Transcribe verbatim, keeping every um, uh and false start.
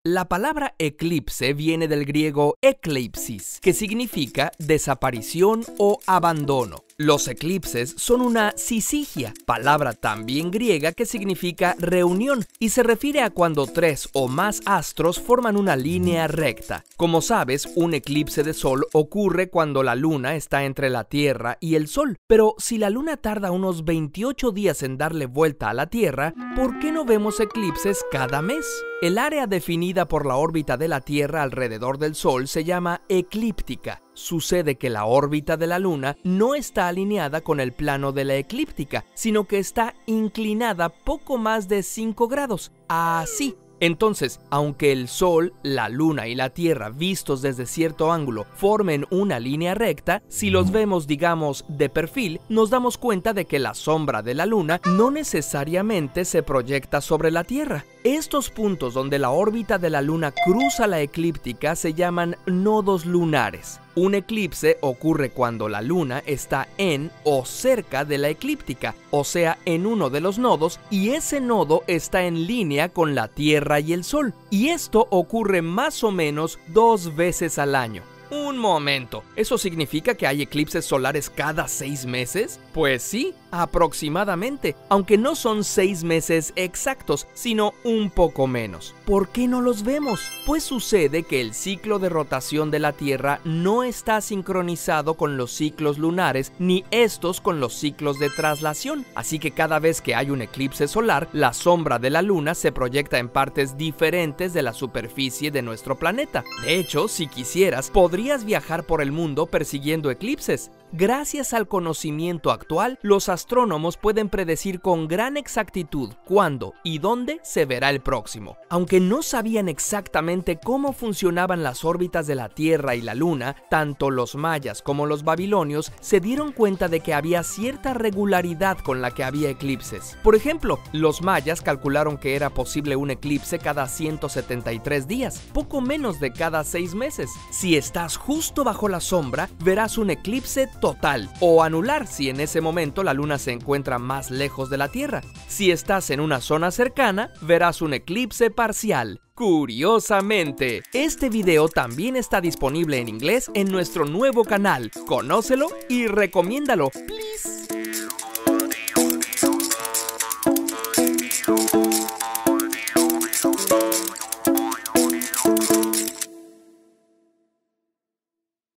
La palabra eclipse viene del griego ekleipsis, que significa desaparición o abandono. Los eclipses son una syzygia, palabra también griega que significa reunión y se refiere a cuando tres o más astros forman una línea recta. Como sabes, un eclipse de sol ocurre cuando la luna está entre la Tierra y el Sol, pero si la luna tarda unos veintiocho días en darle vuelta a la Tierra, ¿por qué no vemos eclipses cada mes? El área definida por la órbita de la Tierra alrededor del Sol se llama eclíptica. Sucede que la órbita de la Luna no está alineada con el plano de la eclíptica, sino que está inclinada poco más de cinco grados, así. Entonces, aunque el Sol, la Luna y la Tierra vistos desde cierto ángulo formen una línea recta, si los vemos, digamos, de perfil, nos damos cuenta de que la sombra de la Luna no necesariamente se proyecta sobre la Tierra. Estos puntos donde la órbita de la Luna cruza la eclíptica se llaman nodos lunares. Un eclipse ocurre cuando la Luna está en o cerca de la eclíptica, o sea, en uno de los nodos, y ese nodo está en línea con la Tierra y el Sol. Y esto ocurre más o menos dos veces al año. Un momento, ¿eso significa que hay eclipses solares cada seis meses? Pues sí, aproximadamente, aunque no son seis meses exactos, sino un poco menos. ¿Por qué no los vemos? Pues sucede que el ciclo de rotación de la Tierra no está sincronizado con los ciclos lunares, ni estos con los ciclos de traslación. Así que cada vez que hay un eclipse solar, la sombra de la Luna se proyecta en partes diferentes de la superficie de nuestro planeta. De hecho, si quisieras, podrías viajar por el mundo persiguiendo eclipses. Gracias al conocimiento actual, los astrónomos pueden predecir con gran exactitud cuándo y dónde se verá el próximo. Aunque no sabían exactamente cómo funcionaban las órbitas de la Tierra y la Luna, tanto los mayas como los babilonios se dieron cuenta de que había cierta regularidad con la que había eclipses. Por ejemplo, los mayas calcularon que era posible un eclipse cada ciento setenta y tres días, poco menos de cada seis meses. Si estás justo bajo la sombra, verás un eclipse total o anular si en ese momento la Luna se encuentra más lejos de la Tierra. Si estás en una zona cercana, verás un eclipse parcial. Curiosamente, este video también está disponible en inglés en nuestro nuevo canal. Conócelo y recomiéndalo, please.